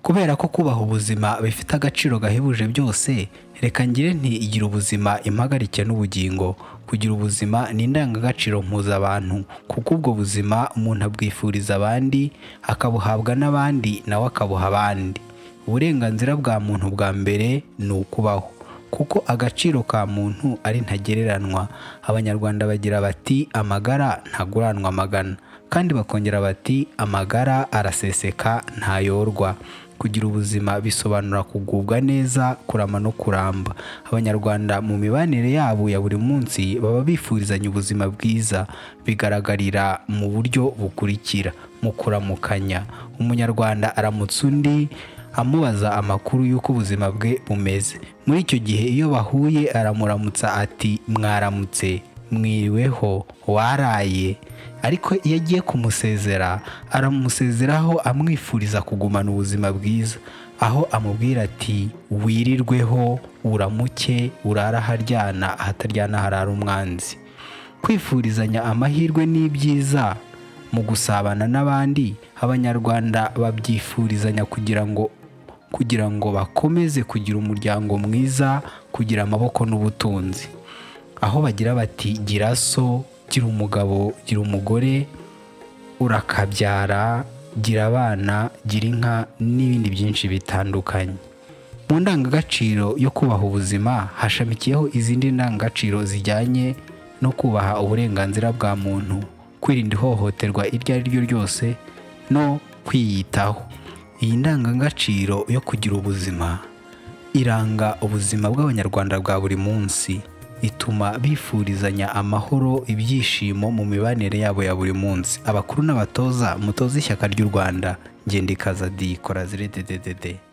Kubera ko kubaha ubuzima bifite agaciro gahebuje byose, reka ngire nti igira ubuzima impagarike n'ubugingo. Kugira ubuzima ni indangagaciro mpuzabantu, kuko ubwo buzima umuntu abwifuriza abandi, akabuhabwa n'abandi nawe akabuha abandi. Uburenganzira bwa muntu bwa mbere ni ukubaho, kuko agaciro ka muntu ari ntagereranywa. Abanyarwanda bagira bati amagara ntaguranwa amagana, kandi bakongera bati amagara araseseka ntayorwa. Kugira ubuzima bisobanura kugubwa neza, kurama no kuramba. Abanyarwanda mu mibanire yabo ya buri munsi baba bifurizanya ubuzima bwiza, bigaragarira mu buryo bukurikira: mu kuramukanya. Umunyarwanda aramutsa undi amubaza amakuru y'uko ubuzima bwe bumeze. Muri icyo gihe iyo bahuye aramuramutsa ati mwaramutse, mwiriweho, waraye. Ariko iyo agiye kumusezera aramusezeraho amwifuriza kugumana ubuzima bwiza, aho amubwira ati wirirweho, uramuke, urara haryana, ahataryana harara umwanzi. Kwifurizanya amahirwe ni byiza mu gusabana n'abandi. Abanyarwanda babyifurizanya kugira ngo bakomeze kugira umuryango mwiza, kugira amaboko n'ubutunzi. Aho bagira bati gira so, gira umugabo, gira umugore, urakabyara, gira abana, gira inka n'ibindi byinshi bitandukanye. Mu ndangagaciro yo kubaha ubuzima hashamikiyeho izindi ndangagaciro zijyanye no kubaha uburenganzira bwa muntu, kwirinda ihohoterwa iryo ari ryo ryose, no kwiyitaho. Iyi ndangagaciro yo kugira ubuzima iranga ubuzima bw'Abanyarwanda bwa buri munsi, ituma bifurizanya amahoro, ibyishimo mu mibanire yabo ya buri munsi. Abakuru n'abatoza mutoze ishyaka ry'u Rwanda. Ngendikaza Di Korazire DDDD.